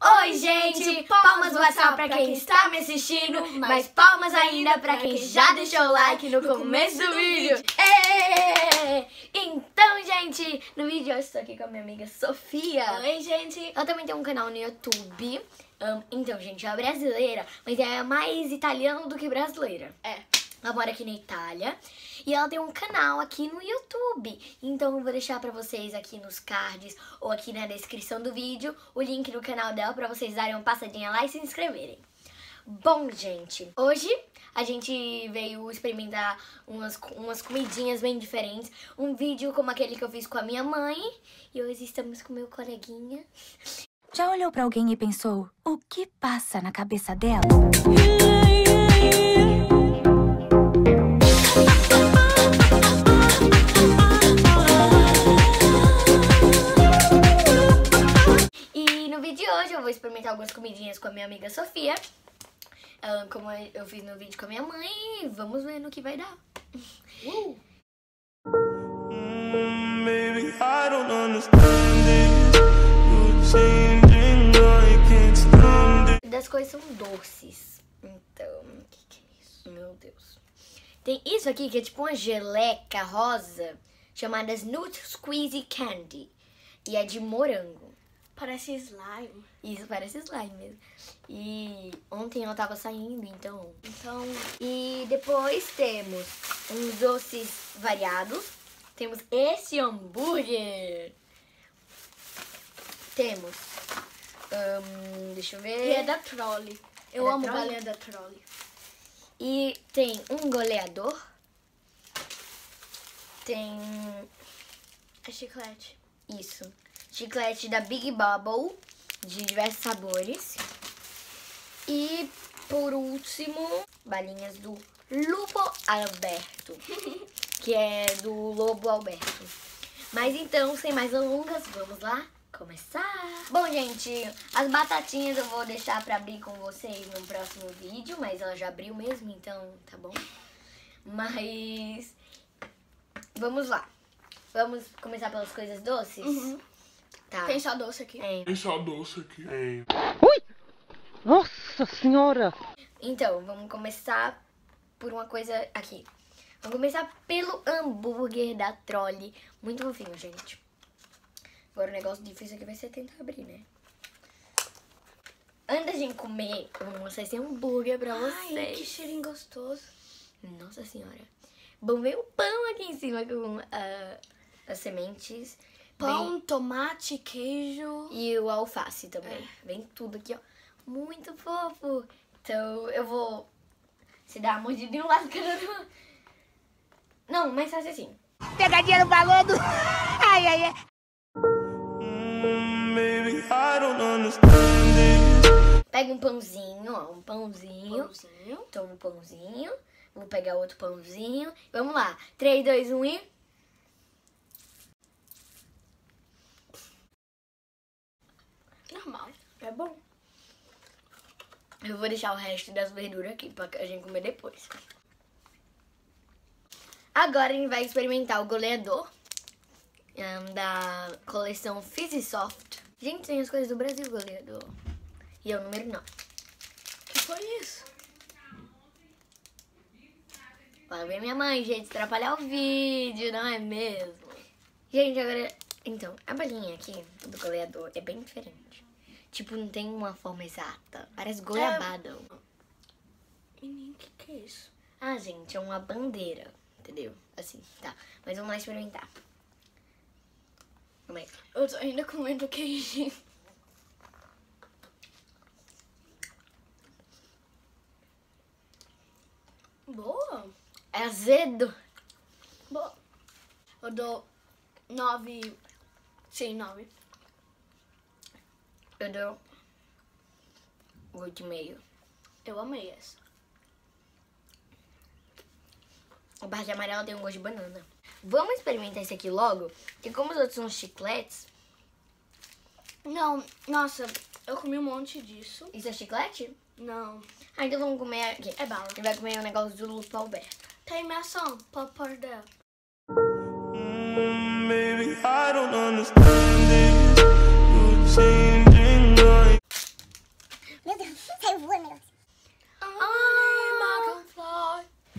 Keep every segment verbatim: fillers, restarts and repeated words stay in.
Oi, gente! Palmas do WhatsApp pra quem está me assistindo, mas palmas ainda pra quem já deixou o like no começo do vídeo. Êêêê! Então, gente, no vídeo eu estou aqui com a minha amiga Sofia. Oi, gente! Ela também tem um canal no YouTube. Um, então, gente, ela é brasileira, mas é mais italiana do que brasileira. É. Ela mora aqui na Itália e ela tem um canal aqui no YouTube. Então eu vou deixar pra vocês aqui nos cards ou aqui na descrição do vídeo o link no canal dela pra vocês darem uma passadinha lá e se inscreverem. Bom, gente, hoje a gente veio experimentar umas, umas comidinhas bem diferentes. Um vídeo como aquele que eu fiz com a minha mãe. E hoje estamos com meu coleguinha. Já olhou pra alguém e pensou, o que passa na cabeça dela? E no vídeo de hoje eu vou experimentar algumas comidinhas com a minha amiga Sofia. Uh, como eu fiz no vídeo com a minha mãe. Vamos ver no que vai dar. Uh! Mm, baby, I don't understand it. You're changing, I can't stand it. Das coisas são doces. Então, o que, que é isso? Meu Deus. Tem isso aqui que é tipo uma geleca rosa chamada Nut Squeezy Candy. E é de morango. Parece slime. Isso, parece slime mesmo. E ontem eu tava saindo, então... Então... E depois temos uns doces variados. Temos esse hambúrguer. Temos... Um, deixa eu ver... E é da Trolli. Eu É da amo Trolli? balinha da Trolli. E tem um goleador. Tem... É chiclete. Isso. Chiclete da Big Bubble, de diversos sabores. E, por último, balinhas do Lupo Alberto, que é do Lobo Alberto. Mas então, sem mais delongas, vamos lá começar. Bom, gente, as batatinhas eu vou deixar pra abrir com vocês no próximo vídeo, mas ela já abriu mesmo, então tá bom. Mas, vamos lá. Vamos começar pelas coisas doces? Uhum. Tá. Tem só doce aqui. É. Tem só doce aqui. É. Ui! Nossa senhora! Então, vamos começar por uma coisa aqui. Vamos começar pelo hambúrguer da Trolli. Muito fofinho, gente. Agora o negócio difícil aqui vai ser tentar abrir, né? Antes da gente comer, eu vou mostrar esse hambúrguer pra vocês. Ai, que cheirinho gostoso. Nossa senhora. Bom, veio o pão aqui em cima com uh, as sementes. Pão, Vem... tomate, queijo. E o alface também. É. Vem tudo aqui, ó. Muito fofo. Então, eu vou... Se dá uma mordida de um lado, cara. Não, mas faz assim. Pegadinha no balão do... Ai, ai, ai. Mm, baby, I don't understand it. Pega um pãozinho, ó. Um pãozinho. Pãozinho. Toma um pãozinho. Vou pegar outro pãozinho. Vamos lá. três, dois, um e... Normal. É bom. Eu vou deixar o resto das verduras aqui pra a gente comer depois. Agora a gente vai experimentar o goleador um, da coleção Fizzy Soft. Gente, tem as coisas do Brasil, goleador. E é o número nove. Que foi isso? Para ver minha mãe, gente, atrapalhar o vídeo, não é mesmo? Gente, agora... Então, a balinha aqui do goleador é bem diferente. Tipo, não tem uma forma exata. Parece goiabada. Menino, o que, que é isso? Ah, gente, é uma bandeira. Entendeu? Assim, tá. Mas vamos lá experimentar. Como é? Eu tô ainda comendo queijinho. Boa. É azedo. Boa. Eu dou nove. Sim, nove. Eu dou oito e meio. Eu amei essa. A parte amarela tem um gosto de banana. Vamos experimentar esse aqui logo? Porque como os outros são chicletes... Não, nossa, eu comi um monte disso. Isso é chiclete? Não. Ah, então vamos comer aqui. É bala. A gente vai comer o negócio do Lupo Alberto. Tem maçã, pode pôr dela. Mm, baby, I don't understand it. You're changing, I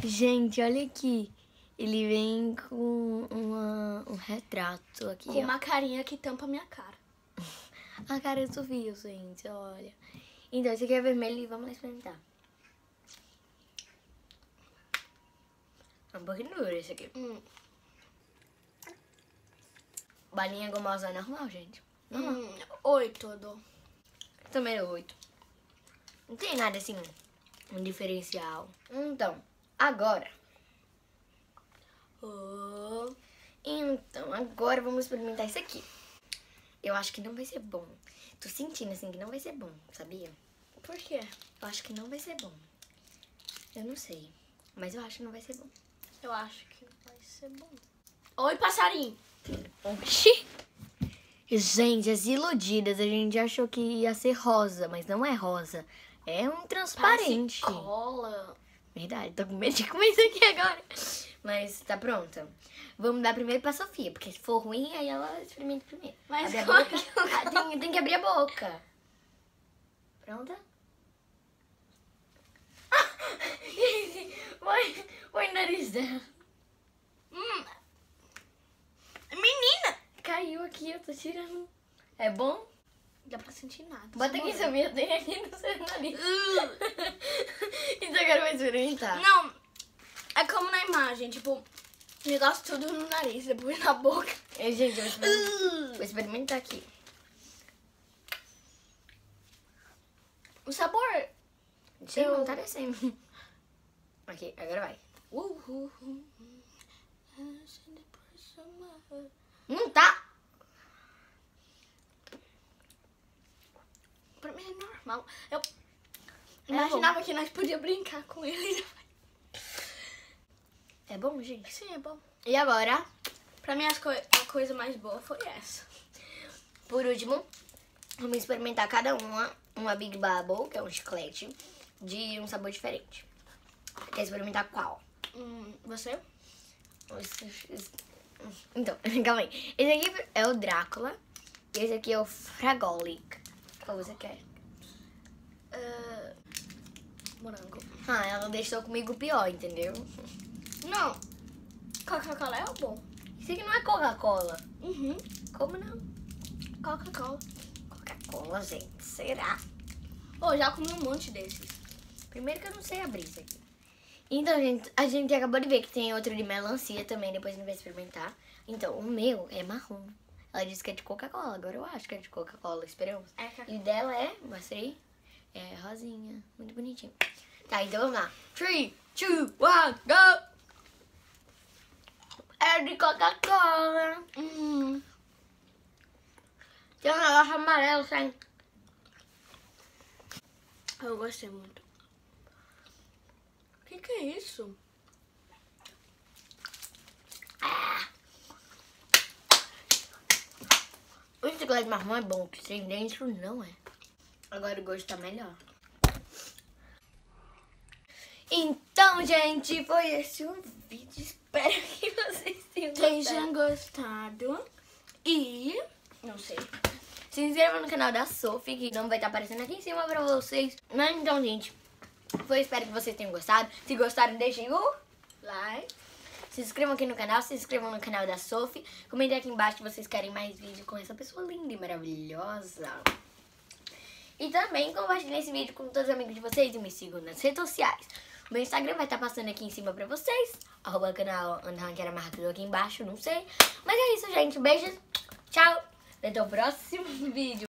Gente, olha aqui. Ele vem com uma, um retrato aqui, Com ó. uma carinha que tampa minha cara. A cara do Sofia, gente, olha. Então, esse aqui é vermelho e vamos lá experimentar. É um pouquinho duro esse aqui. Hum. Balinha gomosa normal, gente. Normal. Hum, oito eu dou. Também é oito. Não tem nada assim, um diferencial. Então, agora. Oh. Então, agora vamos experimentar isso aqui. Eu acho que não vai ser bom. Tô sentindo assim que não vai ser bom, sabia? Por quê? Eu acho que não vai ser bom. Eu não sei, mas eu acho que não vai ser bom. Eu acho que vai ser bom. Oi, passarinho. Oxi! Gente, as iludidas, a gente achou que ia ser rosa, mas não é rosa. É um transparente. Parece cola. Verdade, tô com medo de comer isso aqui agora. Mas tá pronta. Vamos dar primeiro pra Sofia, porque se for ruim, aí ela experimenta primeiro. Mas Abre a como boca. que eu- Ah, tem, tem que abrir a boca. Pronta? Põe, põe o nariz dela. Hum. Menina! Caiu aqui, eu tô tirando. É bom? Dá pra sentir nada. Bota aqui, Sofia, tem aqui no seu nariz. Então agora vai experimentar. Não, é como na imagem, tipo, negócio tudo no nariz, depois na boca. É, gente, eu vou experimentar, vou experimentar aqui. O sabor... Gente, Eu- não tá descendo. Ok, agora vai. Uh, uh, uh. Não tá. Pra mim é normal. Eu imaginava que nós podíamos brincar com ele. É bom, gente? Sim, é bom. E agora, Pra mim as co a coisa mais boa foi essa. por último, vamos experimentar cada uma uma Big Bubble, que é um chiclete, de um sabor diferente. Quer experimentar qual? Hum, você? Então, calma aí. Esse aqui é o Drácula. E esse aqui é o Fragolic. Qual você quer? Ah, morango. Ah, ela deixou comigo pior, entendeu? Não. Coca-Cola é o bom. Isso aqui não é Coca-Cola. Uhum. Como não? Coca-Cola. Coca-Cola, gente. Será? Ô, já comi um monte desses. Primeiro que eu não sei abrir isso aqui. Então, gente, a gente acabou de ver que tem outro de melancia também, depois a gente vai experimentar. Então, o meu é marrom. Ela disse que é de Coca-Cola, agora eu acho que é de Coca-Cola, esperamos. É que- E dela é, mostrei, é rosinha, muito bonitinho. Tá, então vamos lá. três, dois, um, go! É de Coca-Cola. Uhum. Tem um negócio amarelo, sem. Eu gostei muito. O que, que é isso? O chocolate marrom é bom, que sem dentro não é. Agora o gosto tá melhor. Então, gente, foi esse o vídeo. Espero que vocês tenham Vocês gostado. tenham gostado. E... não sei. Se inscreva no canal da Sophie, que não vai estar aparecendo aqui em cima pra vocês. Mas então, gente, foi, espero que vocês tenham gostado. Se gostaram, deixem o Like. se inscrevam aqui no canal, se inscrevam no canal da Sophie. Comentem aqui embaixo se vocês querem mais vídeo com essa pessoa linda e maravilhosa. E também compartilhem esse vídeo com todos os amigos de vocês e me sigam nas redes sociais. O meu Instagram vai estar passando aqui em cima pra vocês. Arroba canal André, que era marcado aqui embaixo, não sei. Mas é isso, gente. Beijos. Tchau. Até o próximo vídeo.